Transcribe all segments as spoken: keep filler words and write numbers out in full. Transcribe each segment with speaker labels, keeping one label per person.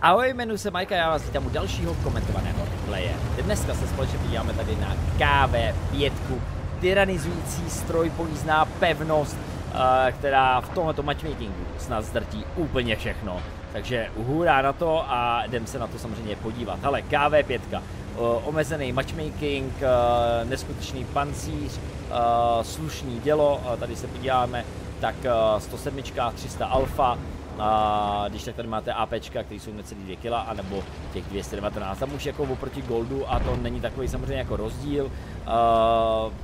Speaker 1: Ahoj, jmenuji se Majka, já vás vítám u dalšího komentovaného playe. Dneska se společně podíváme tady na K V pět, tyranizující strojpojízdná pevnost, která v tomto matchmakingu snad zdrtí úplně všechno. Takže hurá na to a jdem se na to samozřejmě podívat. Hele, K V pět, omezený matchmaking, neskutečný pancíř, slušný dělo, tady se podíváme, tak sto sedm, tři sta alfa. A když tak tady máte APčka, které jsou necelý dvě kila, anebo těch dvě stě devatenáct, tam už jako oproti Goldu a to není takový samozřejmě jako rozdíl, uh,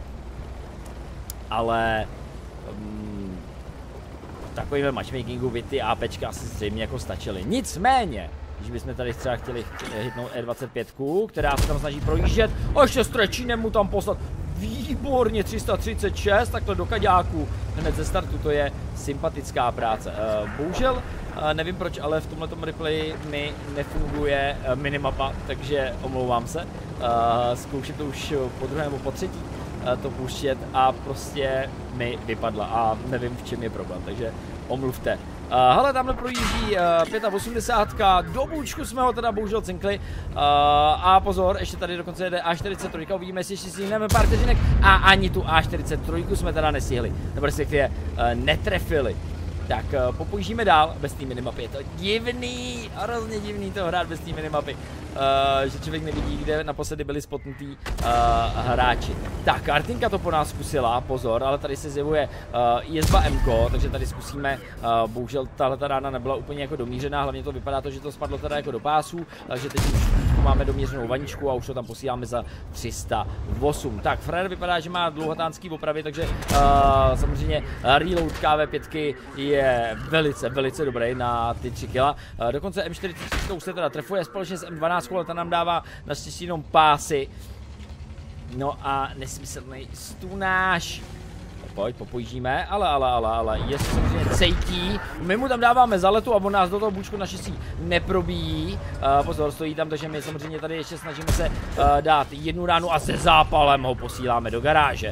Speaker 1: ale um, takovým matchmakingu by ty APčka asi zřejmě jako stačily. Nicméně, když bychom tady třeba chtěli hitnout E dvacet pět, která se tam snaží projíždět, a ještě strečínem mu tam poslat. Výborně, tři sta třicet šest, takhle do kaďáku, hned ze startu, to je sympatická práce. Uh, bohužel, uh, nevím proč, ale v tomhletom replayi mi nefunguje uh, minimapa, takže omlouvám se. Uh, zkouším to už po druhé nebo po třetí uh, to pouštět a prostě mi vypadla a nevím, v čem je problém, takže omluvte. Uh, hele, tamhle projíždí uh, osmdesát pět, do bůčku jsme ho teda bohužel cinkli. Uh, a pozor, ještě tady dokonce jede A čtyřicet tři, uvidíme, jestli ještě stihneme pár vteřinek. A ani tu A čtyřicet tři jsme teda nestihli, nebo respektive uh, netrefili. Tak uh, popojíždíme dál bez té minimapy, je to divný, hrozně divný to hrát bez té minimapy. Uh, že člověk nevidí, kde naposledy byli spotnutí uh, hráči. Tak, Artinka to po nás zkusila, pozor, ale tady se zjevuje uh, Jezba M K, takže tady zkusíme, uh, bohužel tahle rána nebyla úplně jako domířená, hlavně to vypadá to, že to spadlo teda jako do pásů, takže teď už máme domířenou vaničku a už to tam posíláme za tři sta osm. Tak, Frér vypadá, že má dlouhotánský opravy, takže uh, samozřejmě reload K V pět je velice, velice dobrý na ty tři kila. Uh, dokonce M čtyřicet tři už se teda trefuje společně s M dvanáct, ale ta nám dává naštěstí jenom pásy. No a nesmyslný stunáž. Pojď, popojíždíme, ale, ale, ale, ale, je samozřejmě cejtí. My mu tam dáváme zaletu a on nás do toho bůčku naštěstí neprobíjí. Uh, pozor, stojí tam, takže my samozřejmě tady ještě snažíme se uh, dát jednu ránu a se zápalem ho posíláme do garáže.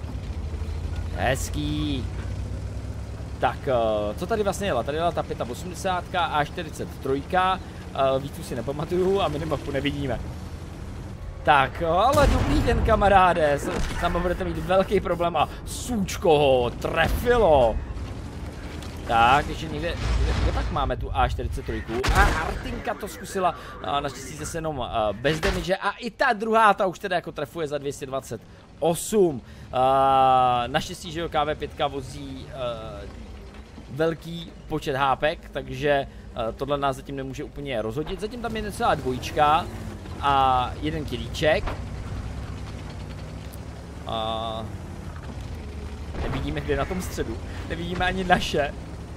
Speaker 1: Hezký. Tak, uh, co tady vlastně jela? Tady jela ta osmdesát pět, A čtyřicet tři, uh, víc už si nepamatuju a minimapu nevidíme. Tak, ale dobrý den, kamaráde, tam budete mít velký problém a Sůčko ho trefilo. Tak, ještě někde, kde, kde pak máme tu A čtyřicet tři a Artinka to zkusila, naštěstí zase jenom bez damage a i ta druhá, ta už teda jako trefuje za dvě stě dvacet osm. Naštěstí, že jo, K V pět vozí velký počet hápek, takže tohle nás zatím nemůže úplně rozhodit, zatím tam je necelá dvojička a jeden kilíček. A nevidíme, kde na tom středu. Nevidíme ani naše.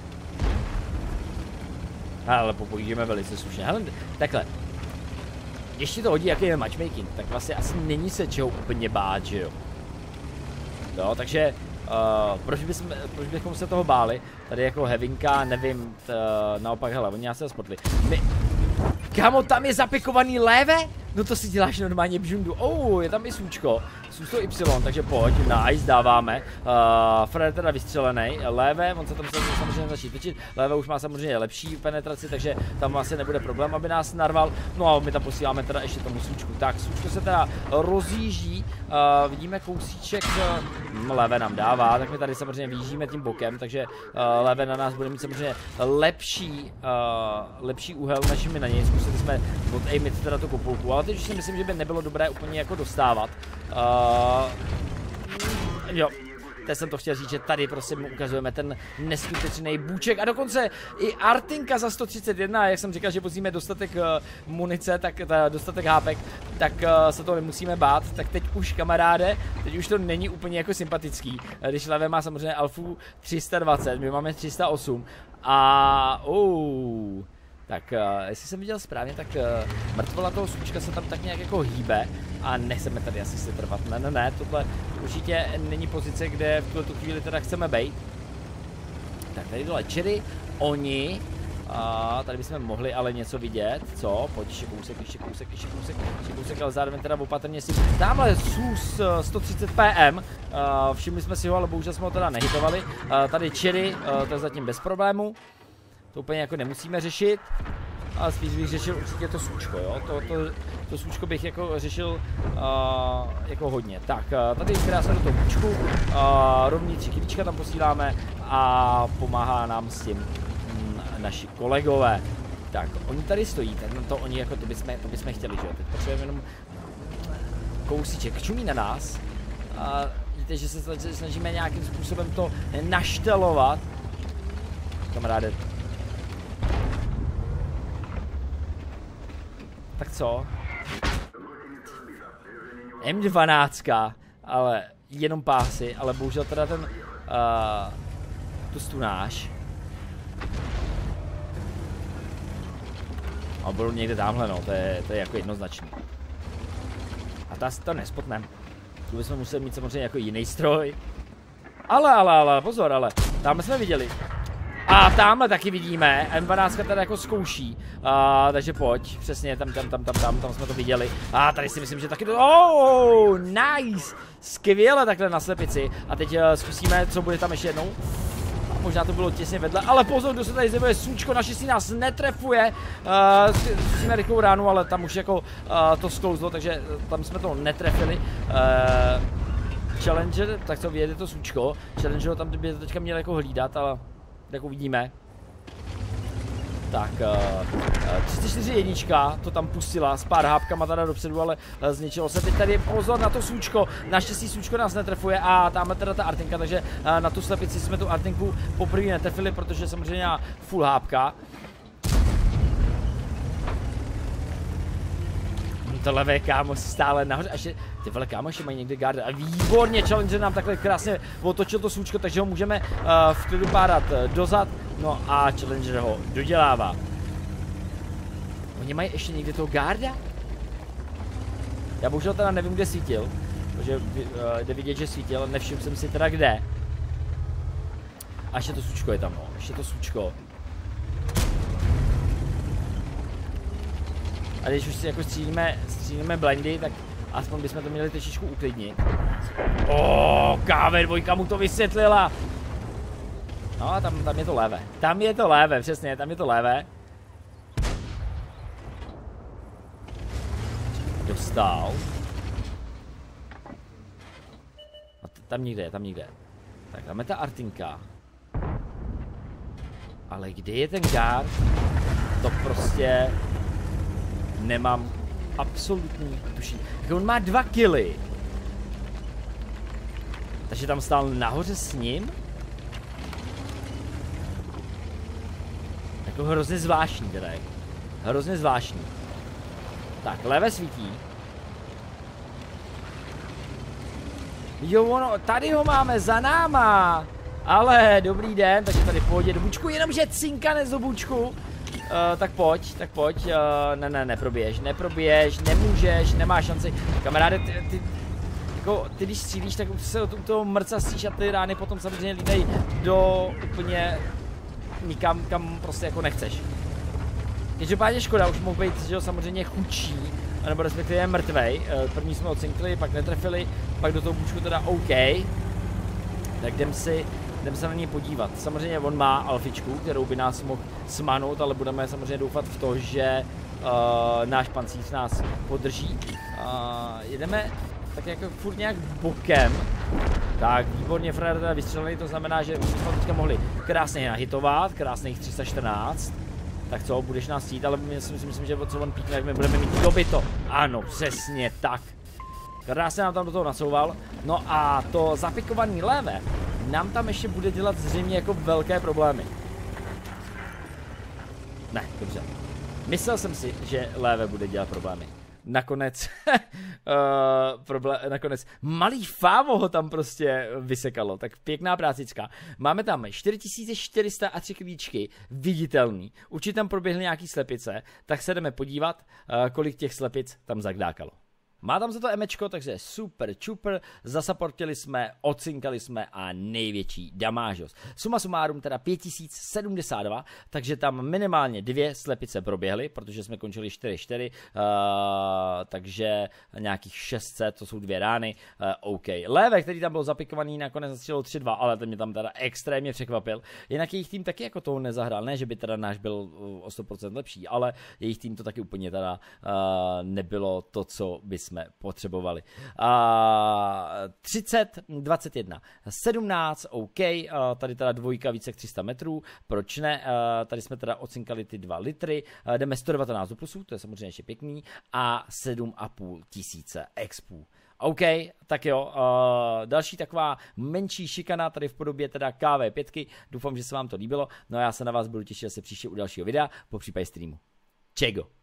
Speaker 1: Ale popojíždíme velice slušně. Hele, takhle. Ještě to hodí, jaký je matchmaking, tak vlastně asi není se čeho úplně bát, že jo. Jo, takže uh, proč, bychom, proč bychom se toho báli? Tady jako heavinka, nevím, t, naopak, hele, oni nás se spotli. My... Kámo, tam je zapikovaný léve? No to si děláš normálně bžundu. Oh, je tam i Sůčko. Sůčko Y, takže pojď, nice, dáváme. Uh, Fred teda vystřelený. Léve, on se tam samozřejmě začít točit. Léve už má samozřejmě lepší penetraci, takže tam asi nebude problém, aby nás narval. No a my tam posíláme teda ještě tomu Sůčku. Tak, Sůčko se teda rozjíždí. Uh, vidíme kousíček. Uh, léve nám dává, tak my tady samozřejmě vyjíždíme tím bokem, takže uh, léve na nás bude mít samozřejmě lepší, uh, lepší úhel, než my na něj. Zkusili jsme od aimit teda tu kopulku, ale teď už si myslím, že by nebylo dobré úplně jako dostávat. Uh, jo, teď jsem to chtěl říct, že tady prostě mu ukazujeme ten neskutečný bůček a dokonce i Artinka za sto třicet jedna, jak jsem říkal, že vozíme dostatek uh, munice, tak ta, dostatek hápek, tak uh, se to nemusíme bát, tak teď už, kamaráde, teď už to není úplně jako sympatický, když Levé má samozřejmě Alfu tři sta dvacet, my máme tři sta osm a uh, tak uh, jestli jsem viděl správně, tak uh, mrtvola toho Sůčka se tam tak nějak jako hýbe a nechceme tady asi si trvat. Ne, ne, ne, tohle určitě není pozice, kde v tuhle tu chvíli teda chceme být. Tak tady dole Cherry, oni, a tady bychom mohli ale něco vidět, co? Pojď ještě kousek, ještě kousek, ještě kousek, ještě kousek, ale zároveň teda opatrně si... Tamhle Sus sto třicet P M, uh, všimli jsme si ho, ale bohužel jsme ho teda nehitovali. Uh, tady Cherry, uh, to je zatím bez problému. To úplně jako nemusíme řešit. ale spíš bych řešil určitě to sůčko, jo, to, to, to sůčko bych jako řešil uh, jako hodně. Tak, uh, tady krásně do toho bučku, uh, rovný tři kilíčka tam posíláme a pomáhá nám s tím mm, naši kolegové. Tak, oni tady stojí, tak no to oni jako, to bychom, to bychom chtěli, že jo, teď potřebujeme jenom kousíček, čumí na nás. A víte, že se snažíme nějakým způsobem to naštelovat. Kamaráde. Tak co? M dvanáct, ale jenom pásy, ale bohužel teda ten uh, tu stunáš. A byl někde tamhle, no, to je, to je jako jednoznačný. A ta to nespotneme. Tu bychom museli mít samozřejmě jako jiný stroj. Ale, ale, ale, pozor, ale, tamhle jsme viděli. A tamhle taky vidíme, M dvanáct teda jako zkouší, uh, takže pojď, přesně, tam, tam, tam, tam, tam, tam jsme to viděli. A tady si myslím, že taky to, oh, nice, skvěle takhle na slepici. A teď uh, zkusíme, co bude tam ještě jednou. A možná to bylo těsně vedle, ale pozor, kdo se tady zjevuje, sůčko naštěstí nás netrefuje. Uh, zkusíme rychlou ránu, ale tam už jako uh, to sklouzlo, takže tam jsme to netrefili. Uh, Challenger, tak co vyjede to sůčko, Challenger ho tam by teďka měl jako hlídat, ale tak uvidíme. Tak, uh, třicet čtyři jednička to tam pustila s pár hápkama teda dopředu, ale uh, zničilo se. Teď tady pozor na to sůčko, naštěstí sůčko nás netrefuje a tamhle teda ta artinka, takže uh, na tu slepici jsme tu artinku poprvé netrefili, protože samozřejmě full hápka. To levé kámo stále nahoře, až je, ty vole kámo, ještě mají někde garda. A výborně, Challenger nám takhle krásně otočil to sůčko, takže ho můžeme uh, v klidu párat uh, dozad. No a Challenger ho dodělává. Oni mají ještě někde toho garda? Já bohužel teda nevím, kde svítil, protože uh, jde vidět, že svítil, nevšiml jsem si teda kde. A ještě to sůčko je tam, no, ještě to sůčko. A když už si jako střílíme, střílíme blindy, tak aspoň bychom to měli trošičku uklidnit. O, ká vé dvojka mu to vysvětlila. No a tam, tam je to levé. Tam je to levé, přesně, tam je to levé. Dostal. A tam nikde, tam nikde. Tak tam je ta artinka. Ale kde je ten guard? To prostě... Nemám absolutní tušení. Tak on má dva killy. Takže tam stál nahoře s ním? Jako hrozně zvláštní teda. Hrozně zvláštní. Tak, levé svítí. Jo, ono, tady ho máme, za náma. Ale, dobrý den, takže tady pohodě do bučku, jenomže cinkanec do bučku. Uh, tak pojď, tak pojď, uh, ne, ne, neproběž, neproběž, nemůžeš, nemáš šanci. Kamaráde, ty, ty, jako, ty když střílíš, tak se u toho mrcasíš a ty rány potom samozřejmě lídej do úplně nikam, kam prostě jako nechceš. Každopádně škoda, už mohl být, že jo, samozřejmě chudší, nebo respektive mrtvej. Uh, první jsme ocinkli, pak netrefili, pak do toho bučku teda OK. Tak jdem si... Jdeme se na něj podívat. Samozřejmě on má alfičku, kterou by nás mohl smanout, ale budeme samozřejmě doufat v to, že uh, náš pancíř nás podrží. Uh, jedeme tak jako furt nějak bokem. Tak, výborně frajer teda vystřelený, to znamená, že už jsme teďka mohli krásně nahitovat, krásných tři sta čtrnáct. Tak co, budeš nás cít, ale my si myslím, že co on píkne, jak my budeme mít dobyto. Ano, přesně tak. Krásně nám tam do toho nasouval. No a to zapikovaný levé nám tam ještě bude dělat zřejmě jako velké problémy. Ne, dobře. Myslel jsem si, že levé bude dělat problémy. Nakonec, uh, problém, nakonec malý Fávo ho tam prostě vysekalo, tak pěkná prácička. Máme tam čtyři tisíce čtyři sta a tři klíčky, viditelný. Určitě tam proběhly nějaký slepice, tak se jdeme podívat, uh, kolik těch slepic tam zagdákalo. má tam za to emečko, takže super, čuper, zasaportili jsme, ocinkali jsme a největší damážos. Suma sumárum teda pět tisíc sedmdesát dva, takže tam minimálně dvě slepice proběhly, protože jsme končili čtyři čtyři, uh, takže nějakých šest set, to jsou dvě rány, uh, OK. Léve, který tam byl zapikovaný, nakonec zastřelil tři dva, ale ten mě tam teda extrémně překvapil. Jinak jejich tým taky jako toho nezahrál, ne, že by teda náš byl uh, o sto procent lepší, ale jejich tým to taky úplně teda uh, nebylo to, co bychom potřebovali. Uh, třicet, dvacet jedna, sedmnáct, OK, uh, tady teda dvojka více jak tři sta metrů, proč ne, uh, tady jsme teda ocinkali ty dva litry, uh, jdeme sto devatenáct do plusu, to je samozřejmě ještě pěkný, a sedm a půl tisíce expů. OK, tak jo, uh, další taková menší šikana tady v podobě teda K V pět, doufám, že se vám to líbilo, no a já se na vás budu těšit zase příště u dalšího videa, po případě streamu. Čego.